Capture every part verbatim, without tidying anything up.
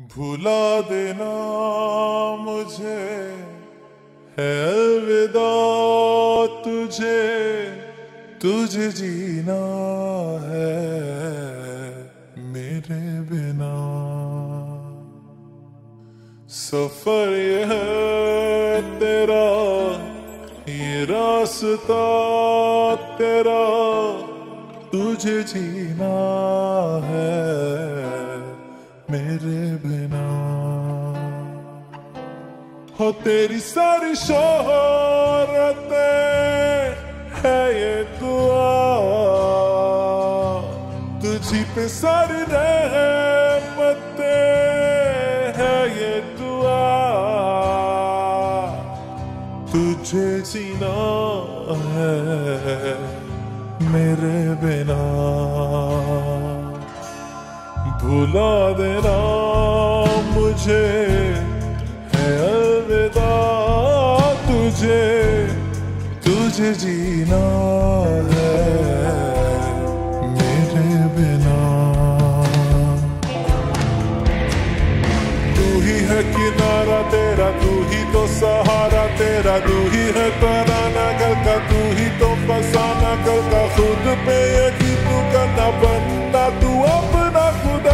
भुला देना मुझे है अलविदा तुझे, तुझे जीना है मेरे बिना। सफर ये है तेरा, ये रास्ता तेरा, तुझे जीना है मेरे बिना। हो तेरी सारी शोहरतें है ये दुआ, तुझी पे सारी रहमतें है ये दुआ, तुझे जीना है मेरे बिना। भुला देना मुझे है अलविदा तुझे, तुझे जीना है मेरे बिना। तू ही है किनारा तेरा, तू ही तो सहारा तेरा, तू ही है तराना गल का, तू ही तो फसाना गल का। खुद पे यकीन तू करना बनना तू अपना खुदा।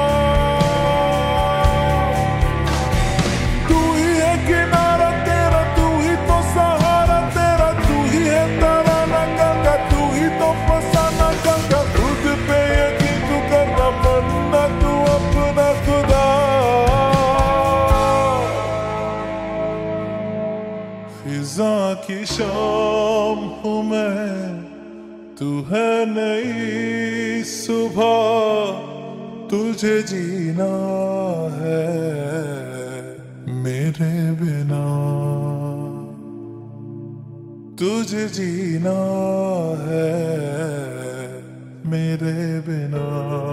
तू ही है किनारा तेरा, तू ही तो सहारा तेरा, तू ही है तराना गल का, तू ही तो फसाना गल का। खुद पे यकीन तू करना बनना तू अपना खुदा। फिजा की शाम हूँ मैं, तू है नई सुबह, तुझे जीना है मेरे बिना, तुझे जीना है मेरे बिना।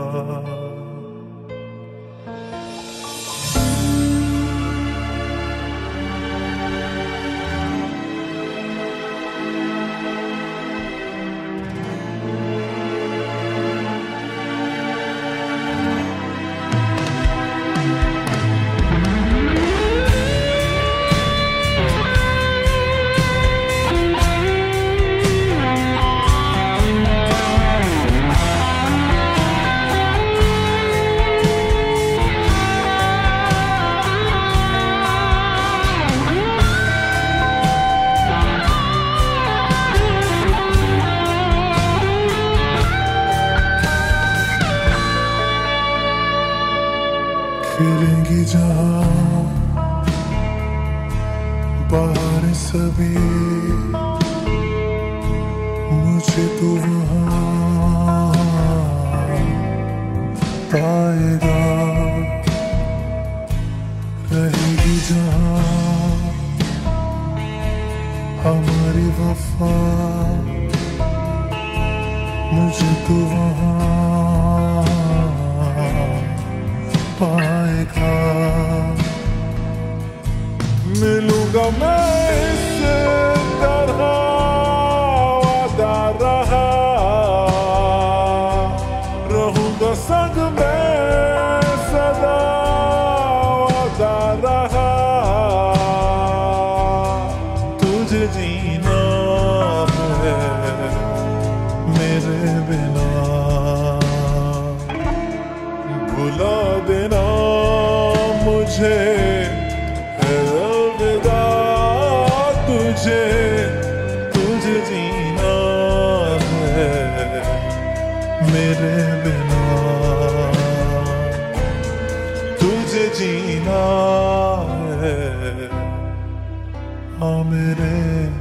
खिलेंगी जहाँ बाहर सभी, मुझे तो वहाँ पाएगा। रहेगी जहाँ हमारी वफा, मुझे तो वहाँ पाएगा। मिलूंगा मैं इस तरह वादा रहा, रहूंगा संग में सदा वादा रहा। तुझे जीना है मेरे बिना। भुला देना मुझे है अलविदा तुझे, तुझे जीना है मेरे बिना, तुझे जीना है हाँ मेरे